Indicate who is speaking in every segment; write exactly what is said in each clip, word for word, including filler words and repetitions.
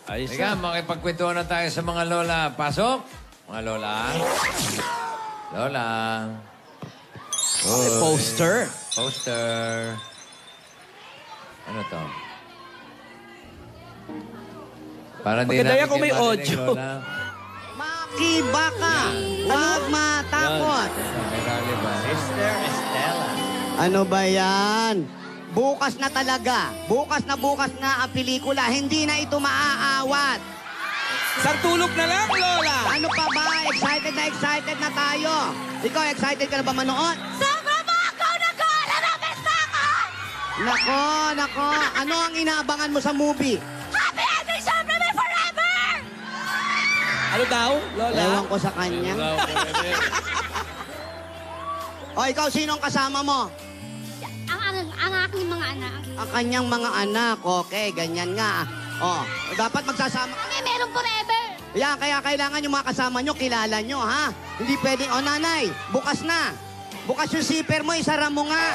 Speaker 1: Ayos
Speaker 2: Teka, makipagkwentuhan na tayo sa mga lola. Pasok! Mga lola. Lola.
Speaker 1: May poster.
Speaker 2: Poster. Ano to? Para di
Speaker 1: Maganda yan
Speaker 2: natin
Speaker 1: kung may
Speaker 2: kayo marinig,
Speaker 1: audio.
Speaker 2: Lola.
Speaker 3: Makibaka. Huwag matakot.
Speaker 2: May rally ba?
Speaker 1: Sister Estela.
Speaker 3: Ano ba yan? Bukas na talaga. Bukas na bukas na ang pelikula. Hindi na ito maaawat.
Speaker 1: Sartulog na lang, Lola.
Speaker 3: Ano pa ba? Excited na excited na tayo. Ikaw, excited ka na ba manood?
Speaker 4: Sobra mo ako nag-aalala sa akin!
Speaker 3: Nako, nako. Ano ang inaabangan mo sa movie?
Speaker 4: Happy ending, syempre may forever!
Speaker 1: Ano daw, Lola?
Speaker 3: Ewan ko sa kanya. O, ikaw, sino ang kasama mo?
Speaker 4: Ang, ang, ang aking mga anak.
Speaker 3: Ang kanyang mga anak. Okay, ganyan nga. O, dapat magsasama.
Speaker 4: Kami merong forever!
Speaker 3: Yan, kaya kailangan yung mga kasama nyo, kilala nyo, ha? Hindi pwedeng, o nanay, bukas na. Bukas yung zipper mo, isara mo nga.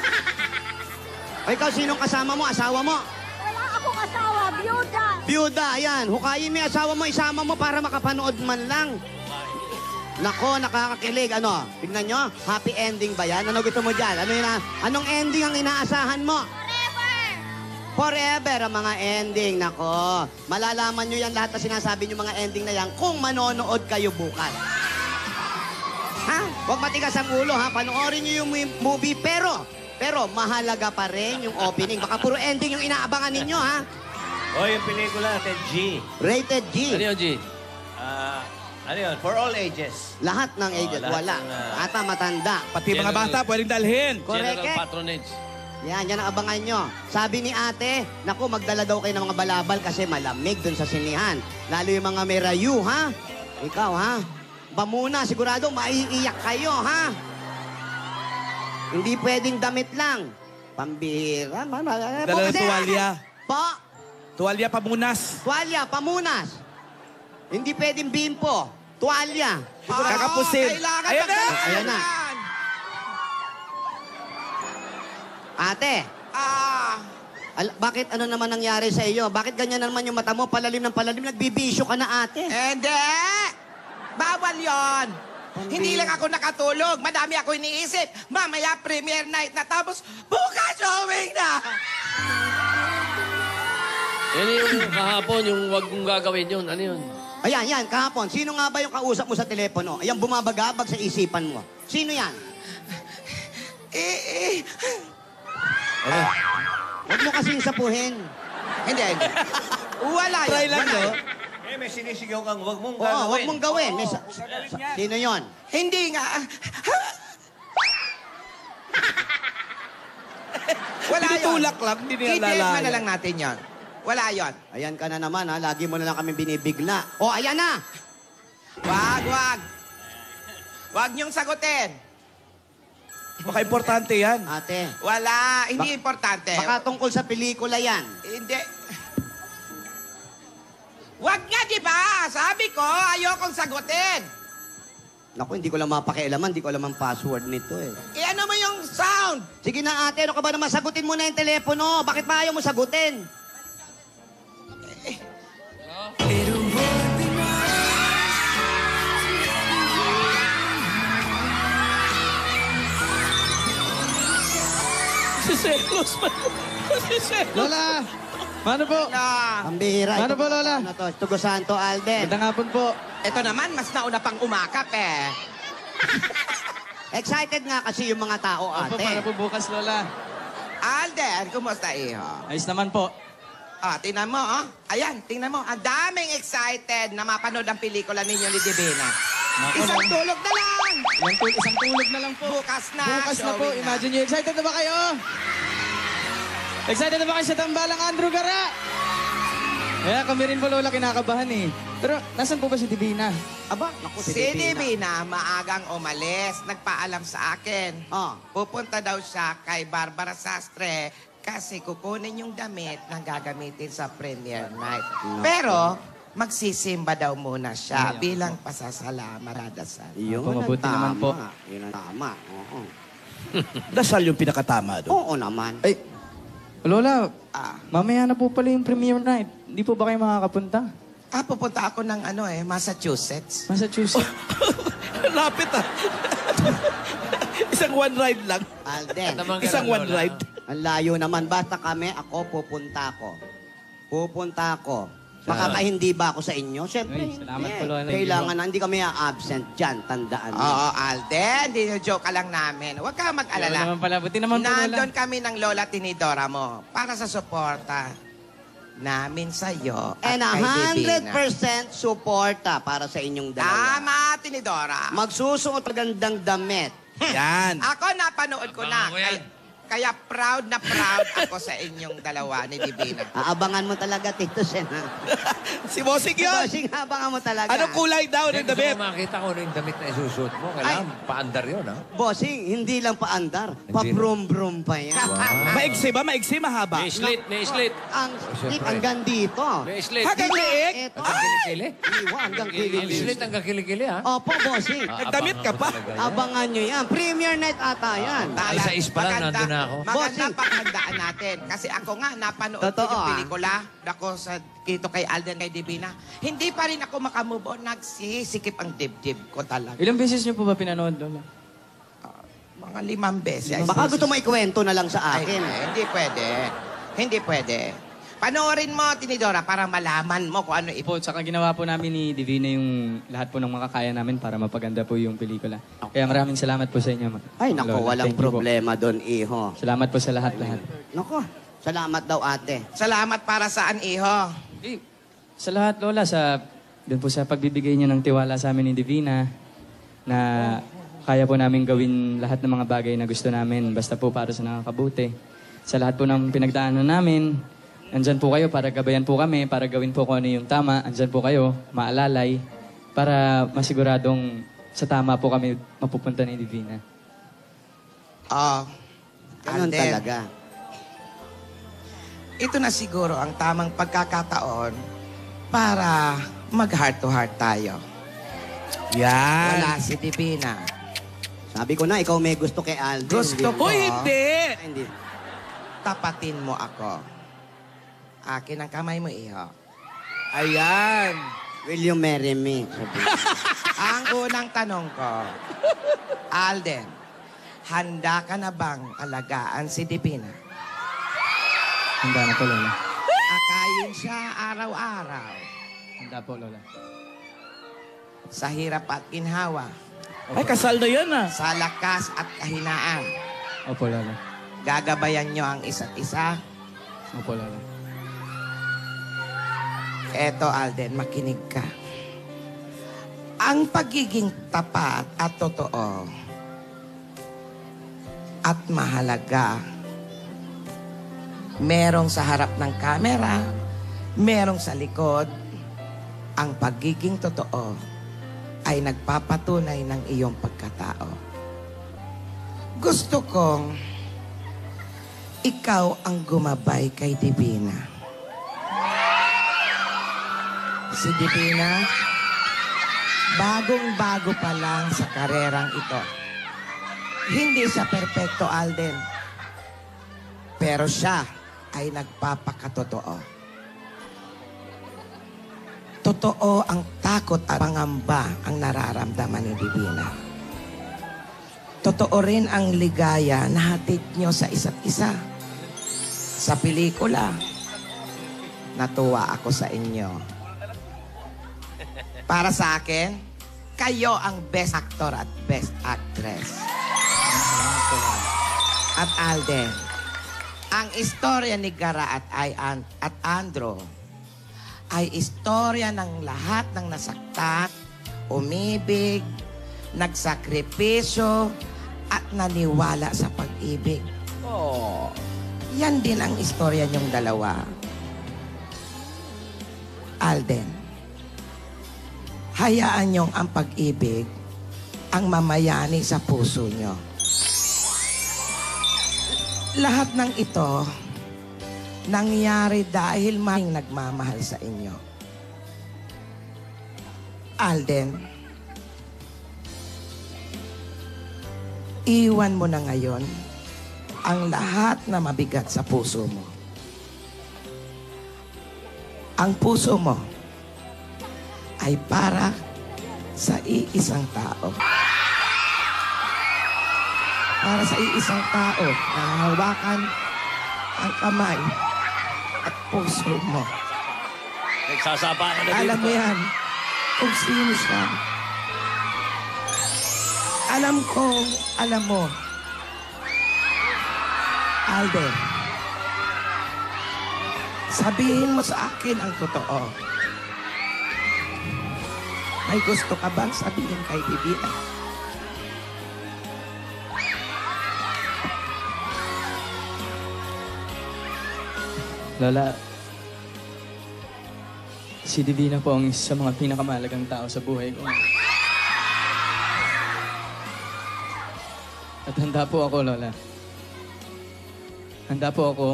Speaker 3: O ikaw, sinong kasama mo? Asawa mo?
Speaker 4: Wala akong asawa, byuda!
Speaker 3: Byuda, ayan. Hukayin mo yung asawa mo, isama mo para makapanood man lang. Nako, nakakakilig. Ano? Tignan nyo, happy ending ba yan? Ano gusto mo dyan? Ano yun, anong ending ang inaasahan mo?
Speaker 4: Forever!
Speaker 3: Forever ang mga ending. Nako, malalaman nyo yan lahat na sinasabi nyo mga ending na yan kung manonood kayo bukas. Ha? Huwag matigas ang ulo, ha? Panoorin nyo yung movie, pero, pero mahalaga pa rin yung opening. Baka puro ending yung inaabangan ninyo, ha?
Speaker 5: O, yung pelikula natin, G.
Speaker 3: Rated G.
Speaker 1: Ano yun, G?
Speaker 5: Ah, ano yun? For all ages.
Speaker 3: Lahat ng ages,
Speaker 5: lahat
Speaker 3: wala.
Speaker 5: ng, ah,
Speaker 3: Ata matanda.
Speaker 1: Pati mga bata pwedeng dalhin.
Speaker 3: Correct.
Speaker 2: General patronage.
Speaker 3: Yan, yan ang abangan nyo. Sabi ni ate, naku, magdala daw kayo ng mga balabal kasi malamig dun sa sinihan. Lalo yung mga may rayu, ha? Ikaw, ha? Bamuna, sigurado maiiyak kayo, ha? Hindi pwedeng damit lang. Pambihira.
Speaker 1: Dala ng tuwalya.
Speaker 3: Po,
Speaker 1: Tuwalya pamunas.
Speaker 3: tuwalya, pamunas. Hindi pwedeng bimpo. Tuwalya.
Speaker 1: Kakapusin. Ayan na!
Speaker 3: Ayan na. Ate.
Speaker 6: Ah,
Speaker 3: Al- bakit ano naman nangyari sa iyo? Bakit ganyan naman yung mata mo? Palalim ng palalim. Nagbibisyo ka na, ate.
Speaker 6: hindi! Bawal yon. Hindi lang ako nakatulog. Madami ako iniisip. Mamaya premiere night na tapos bukas showing na!
Speaker 7: Yan yung kahapon, yung wag mong gagawin yun. Ano yun?
Speaker 3: Ayan, yan, kahapon. Sino nga ba yung kausap mo sa telepono? Ayan, bumabagabag sa isipan mo. Sino yan?
Speaker 6: Eh, eh.
Speaker 3: Huwag mo kasing sapuhin.
Speaker 6: Hindi, hindi. Wala yun.
Speaker 1: Try lang,
Speaker 6: Wala
Speaker 1: no?
Speaker 6: yun.
Speaker 5: Eh, may sinisigaw kang huwag mong
Speaker 3: Oo,
Speaker 5: gagawin.
Speaker 3: huwag mong gawin. May sa- Sino yon?
Speaker 6: Hindi nga. Wala yun.
Speaker 1: Tinutulak lang, hindi nila
Speaker 6: I-test
Speaker 1: lalayan.
Speaker 6: na lang natin yon. Wala yon.
Speaker 3: Ayan ka na naman, ha? Lagi mo na lang kami binibigla. O, ayan na!
Speaker 6: Wag, wag. Wag niyong sagutin.
Speaker 1: Baka importante yan.
Speaker 3: Ate,
Speaker 6: Wala. Hindi
Speaker 3: Bak-
Speaker 6: importante.
Speaker 3: baka tungkol sa pelikula yan.
Speaker 6: Hindi. Wag nga, di ba? Sabi ko, ayokong sagutin.
Speaker 3: Naku, hindi ko lang mapakialaman. Hindi ko alam ang password nito, eh.
Speaker 6: Eh, ano mo yung sound?
Speaker 3: Sige na, ate. Ano ka ba naman? Sagutin mo na yung telepono. Bakit pa ayaw mo sagutin?
Speaker 1: Si Selos man. Si Selos.
Speaker 8: Lola! Paano po?
Speaker 6: Na,
Speaker 3: Ang bihira.
Speaker 8: Ano
Speaker 3: Ito-
Speaker 8: ba, Lola?
Speaker 3: Ano to? Tugo Santo Alden.
Speaker 8: Magandang hapon po.
Speaker 6: ito naman, mas nauna pang umakap eh.
Speaker 3: Excited nga kasi yung mga tao,
Speaker 8: Opo, para
Speaker 3: ate.
Speaker 8: po bukas, Lola.
Speaker 6: Alden, kumusta iho?
Speaker 8: Ayos naman po.
Speaker 6: Ah, tingnan mo, oh. Ayan, tingnan mo. Ang daming excited na mapanood ang pelikula ninyo ni Divina.
Speaker 8: Naku,
Speaker 6: Isang
Speaker 8: naku.
Speaker 6: tulog na lang!
Speaker 8: Ilang tul- isang tulog na lang po.
Speaker 6: Bukas na,
Speaker 8: Bukas na po.
Speaker 6: showing na.
Speaker 8: Imagine nyo. Excited na ba kayo? Excited na ba kayo sa tambalang Andrew Gara? Kaya kami rin po, Lola, kinakabahan eh. Pero, nasan po ba si Divina?
Speaker 3: Aba, naku, si
Speaker 6: Si
Speaker 3: Divina.
Speaker 6: Divina, maagang umalis. Nagpaalam sa akin.
Speaker 3: Oh.
Speaker 6: Pupunta daw siya kay Barbara Sastre kasi kukunin yung damit na gagamitin sa premiere night. Pero, magsisimba daw muna siya bilang pasasalamat. Maradasal.
Speaker 3: Yun
Speaker 8: Opo,
Speaker 3: ang
Speaker 8: mabuti
Speaker 3: tama.
Speaker 8: naman po.
Speaker 3: Yun ang tama. Oo.
Speaker 1: Dasal yung pinakatama doon.
Speaker 3: Oo naman.
Speaker 8: Ay, Lola,
Speaker 6: Ah.
Speaker 8: mamaya na po pala yung premiere night. Hindi po ba kayo makakapunta?
Speaker 6: Ah, pupunta ako ng ano eh, Massachusetts.
Speaker 8: Massachusetts.
Speaker 1: Lapit ah. Isang one ride lang.
Speaker 3: Alden,
Speaker 2: Naman ka
Speaker 1: Isang
Speaker 2: lang,
Speaker 1: one
Speaker 2: Lola.
Speaker 1: ride.
Speaker 3: ang layo naman. Basta kami, ako, pupunta ako. Pupunta ako. Makakahindi ba ako sa inyo? Siyempre,
Speaker 8: Ay, salamat
Speaker 3: hindi.
Speaker 8: po, Lola.
Speaker 3: Kailangan na, hindi kami absent dyan. Tandaan mo.
Speaker 6: Oo, Alden, joke ka lang namin. Huwag ka
Speaker 8: Wala
Speaker 6: mag-alala.
Speaker 8: naman pala. Buti naman po, Lola.
Speaker 6: Nandun kami ng Lola Tinidora mo para sa suporta namin sa'yo at
Speaker 3: And a
Speaker 6: kay
Speaker 3: hundred
Speaker 6: Divina.
Speaker 3: percent suporta para sa inyong dalawa.
Speaker 6: Tama, Tinidora.
Speaker 3: Magsusuot magandang damit.
Speaker 1: Yan.
Speaker 6: Ako, napanood ko na.
Speaker 2: Abangan ko yan.
Speaker 6: Kaya, kaya proud na proud ako sa inyong dalawa ni Divina.
Speaker 3: Aabangan mo talaga, Tito Sen. ha?
Speaker 1: Si Bossing yun.
Speaker 3: Bossing, abangan mo talaga.
Speaker 1: Anong kulay daw ng
Speaker 2: Gusto
Speaker 1: damit?
Speaker 2: ko makita ko ano yung damit na isusuot mo. Kailangan paandar yun, ha?
Speaker 3: Bossing, hindi lang paandar. Pa-brum-brum pa yan.
Speaker 1: Maigsi ba? Maigsi, mahaba?
Speaker 7: May slit, may slit.
Speaker 3: Ang
Speaker 2: Siyempre.
Speaker 3: slip hanggang dito.
Speaker 7: May slit.
Speaker 1: Hanggang liig?
Speaker 3: Ito.
Speaker 2: Hanggang kilikili?
Speaker 3: Iwa hanggang
Speaker 2: May
Speaker 3: kilig.
Speaker 2: slit hanggang kilikili, ha?
Speaker 3: Opo, Bossing.
Speaker 2: Ah,
Speaker 1: Nagdamit ka
Speaker 2: abangan
Speaker 1: pa?
Speaker 2: ko talaga yan.
Speaker 3: Abangan nyo yan. Premier night ata yan.
Speaker 2: Ay, sa is pa lang, nandun na ako.
Speaker 6: Maganda
Speaker 3: Bossing.
Speaker 6: paghandaan natin. Kasi ako nga, napanood
Speaker 3: Totoo,
Speaker 6: ko yung
Speaker 3: ah.
Speaker 6: pelikula. Ako sa dito kay Alden, kay Divina. Hindi pa rin ako makamove on. Nagsisikip ang dibdib ko talaga.
Speaker 8: Ilang beses niyo po ba pinanood, Lola?
Speaker 6: Mga limang beses.
Speaker 3: Baka gusto mo ikwento na lang sa
Speaker 6: Ay,
Speaker 3: akin.
Speaker 6: ay, hindi pwede. Hindi pwede. Panoorin mo, Tinidora, para malaman mo kung ano ipon.
Speaker 8: Po, tsaka ginawa po namin ni Divina yung lahat po ng makakaya namin para mapaganda po yung pelikula. Kaya maraming salamat po sa inyo. ma-
Speaker 3: Ay, nako,
Speaker 8: Lola.
Speaker 3: walang
Speaker 8: Thank you po.
Speaker 3: problema doon, iho.
Speaker 8: Salamat po sa lahat-lahat.
Speaker 3: Nako, salamat daw, ate.
Speaker 6: Salamat para saan, iho?
Speaker 8: Eh, sa lahat, Lola, sa doon po sa pagbibigay niyo ng tiwala sa amin ni Divina na kaya po namin gawin lahat ng mga bagay na gusto namin basta po para sa nakakabuti. Sa lahat po ng pinagdaanan namin, andyan po kayo para gabayan po kami, para gawin po kung ano yung tama. Andyan po kayo, maalalay, para masiguradong sa tama po kami mapupunta ni Divina.
Speaker 6: Oh,
Speaker 3: Ganun
Speaker 6: Alden,
Speaker 3: talaga.
Speaker 6: ito na siguro ang tamang pagkakataon para mag-heart to heart tayo.
Speaker 1: Yan.
Speaker 6: Wala si Divina.
Speaker 3: Sabi ko na, ikaw may gusto kay Alden.
Speaker 6: Gusto ko.
Speaker 1: Hoy, hindi.
Speaker 3: Ay, hindi.
Speaker 6: Tapatin mo ako. Akin ang kamay mo, iho.
Speaker 1: Ayan.
Speaker 3: Will you marry me? Sabi.
Speaker 6: Ang unang tanong ko, Alden, handa ka na bang alagaan si Divina?
Speaker 8: Handa na po, Lola.
Speaker 6: Akayin siya araw-araw
Speaker 8: Handa po, Lola.
Speaker 6: sa hirap at ginhawa,
Speaker 1: Ay, kasal na yan ah.
Speaker 6: sa lakas at kahinaan.
Speaker 8: Opo, Lola.
Speaker 6: Gagabayan nyo ang isa't isa.
Speaker 8: Opo, Lola.
Speaker 6: Eto, Alden, makinig ka. Ang pagiging tapat at totoo at mahalaga, merong sa harap ng kamera, merong sa likod, ang pagiging totoo ay nagpapatunay ng iyong pagkatao. Gusto kong ikaw ang gumabay kay Divina. Si Divina, bagong-bago pa lang sa karerang ito. Hindi siya perpekto, Alden. Pero siya ay nagpapakatotoo. Totoo ang takot at pangamba ang nararamdaman ni Divina. Totoo rin ang ligaya na hatid nyo sa isa't isa. Sa pelikula, natuwa ako sa inyo. Para sa akin, kayo ang best actor at best actress. At Alden, ang istorya ni Gara at, ay, at Andro ay istorya ng lahat ng nasaktan, umibig, nagsakripisyo, at naniwala sa pag-ibig. Oh, yan din ang istorya niyong dalawa. Alden, hayaan niyong ang pag-ibig ang mamayani sa puso niyo. Lahat ng ito nangyari dahil maring nagmamahal sa inyo. Alden, iwan mo na ngayon ang lahat na mabigat sa puso mo. ang puso mo ay para sa iisang tao. Para sa iisang tao na hawakan ang kamay at puso mo.
Speaker 5: Nagsasapa ka na dito.
Speaker 6: Alam mo yan kung sino siya. Alam ko, alam mo. Alden, sabihin mo sa akin ang totoo. May gusto ka bang sabihin kay Divina?
Speaker 8: Lola, si Divina po ang isa sa mga pinakamahalagang tao sa buhay ko. At handa po ako, Lola. Handa po ako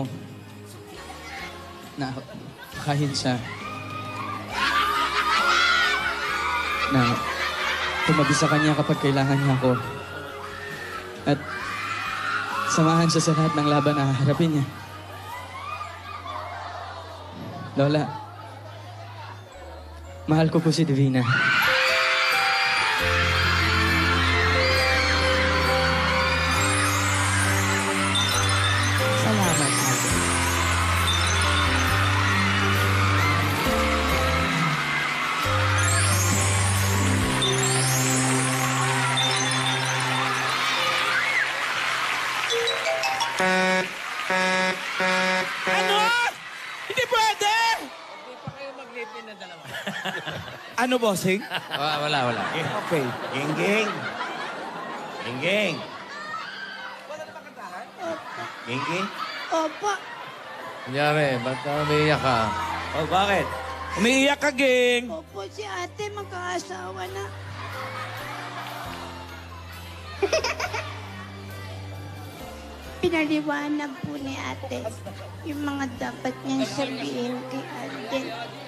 Speaker 8: na kahit sa na tumabi sa kanya kapag kailangan niya ako. At samahan siya sa lahat ng laban na haharapin niya. Lola, mahal ko po si Divina.
Speaker 6: Salamat, Alden.
Speaker 1: Ano? Hindi pwede!
Speaker 2: Hindi pa kayo maglipin na dalawa.
Speaker 1: Ano, bossing?
Speaker 2: wala, wala, wala.
Speaker 1: Okay.
Speaker 5: Gingging. Gingging. Gingging?
Speaker 4: Opo.
Speaker 2: Kunyari, ba't ka umiiyak ka?
Speaker 5: Oh, bakit?
Speaker 1: Umiiyak ka, Ging.
Speaker 4: Opo, si ate magkaasawa na. Pinaliwanag po ni ate yung mga dapat niyang sabihin kay Alden.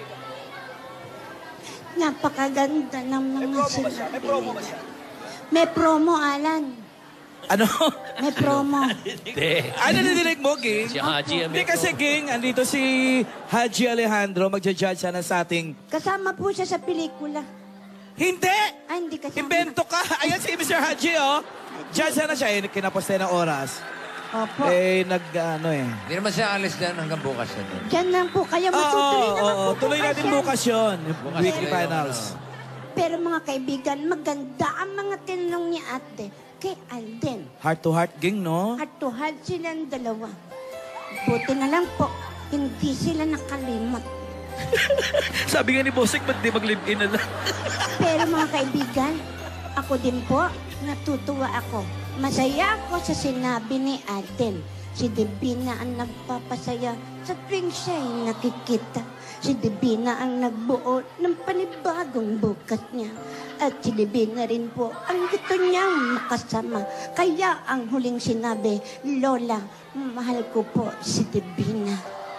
Speaker 4: Napakaganda ng mga sinabi niya. May promo, Alan.
Speaker 1: Ano?
Speaker 4: May promo.
Speaker 1: Ano nadinig mo, Ging?
Speaker 7: Si Haji
Speaker 1: Hindi
Speaker 7: Amico.
Speaker 1: kasi, Ging, andito si Haji Alejandro, magja-judge sana sa ating...
Speaker 4: Kasama po siya sa pelikula.
Speaker 1: Hindi!
Speaker 4: Ay, hindi kasama.
Speaker 1: Invento ka! Ayan si mister Haji, oh. Judge sana siya, eh, kinaposte ng oras.
Speaker 4: Opo.
Speaker 1: Eh, nag, ano eh.
Speaker 2: Hindi naman siya alis dyan hanggang bukas yan. eh.
Speaker 4: Diyan lang po kayo.
Speaker 1: Oo,
Speaker 4: Matutuloy
Speaker 1: oo,
Speaker 4: naman
Speaker 1: oo.
Speaker 4: po
Speaker 1: Tuloy natin
Speaker 4: yan.
Speaker 1: bukas yun.
Speaker 2: Bukas
Speaker 1: Weekly
Speaker 2: na yun,
Speaker 1: finals.
Speaker 2: ano.
Speaker 4: Pero mga kaibigan, maganda ang mga tinanong ni ate kay Alden.
Speaker 1: Heart to heart, Ging, no?
Speaker 4: At tuhad silang dalawa. Buti na lang po, hindi sila nakalimot.
Speaker 1: Sabi nga ni Bossing, ba't di mag-live-in na lang?
Speaker 4: Pero mga kaibigan, ako din po, natutuwa ako. Masaya ako sa sinabi ni Alden. Si Divina ang nagpapasaya sa tuwing siya'y nakikita. Si Divina ang nagbuo ng panibagong bukas niya. At si Divina rin po ang gusto niyang makasama. Kaya ang huling sinabi, Lola, mahal ko po si Divina.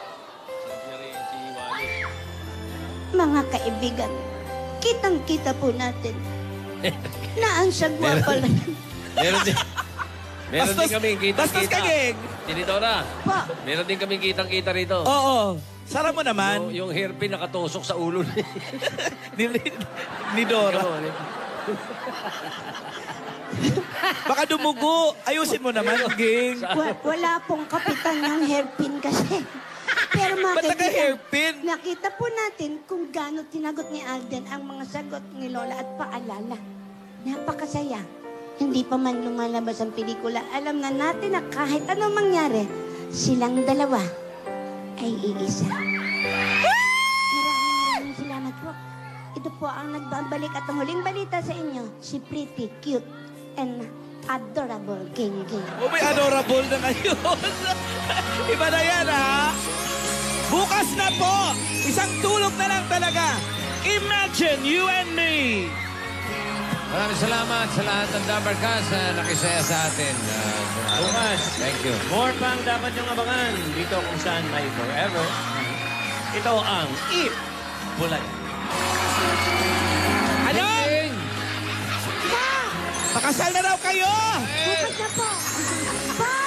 Speaker 4: Mga kaibigan, kitang-kita po natin na ang sagwa pala.
Speaker 7: Meron din. Meron din
Speaker 1: Bastos-
Speaker 7: kami
Speaker 1: bastos
Speaker 7: kitang-kita.
Speaker 1: ka, Ging.
Speaker 7: Tinidora,
Speaker 4: Po,
Speaker 7: meron din kami kitang-kita rito.
Speaker 1: Oo. Sara mo naman.
Speaker 7: Yung, yung hairpin nakatusok sa ulo ni,
Speaker 1: Ni, ni Dora. Baka dumugo. Ayusin mo naman, Ging.
Speaker 4: wa- wala pong kapitan ng hairpin kasi. Pero mga
Speaker 1: Ba't
Speaker 4: kaibigan,
Speaker 1: naka-hairpin?
Speaker 4: nakita po natin kung gaano tinagot ni Alden ang mga sagot ni Lola at paalala. Napakasaya. Hindi pa man lumalabas ang pelikula, alam na natin na kahit anong mangyari, silang dalawa ay iisa. Maraming maraming salamat po. Ito po ang nagbabalik at ang huling balita sa inyo, si Pretty, Cute, and Adorable King King.
Speaker 1: O may adorable na ngayon. Iba na yan, ha? Bukas na po. Isang tulog na lang talaga. Imagine you and me.
Speaker 2: Maraming salamat sa lahat ng Dabarkas na nakisaya sa atin. Uh,
Speaker 5: Bukas.
Speaker 2: Thank you.
Speaker 5: More pang dapat niyong abangan dito kung saan may forever. Ito ang Eat Bulan.
Speaker 1: Ano?
Speaker 2: King!
Speaker 1: Pakasal na raw kayo.
Speaker 4: Bukas na po. Bye!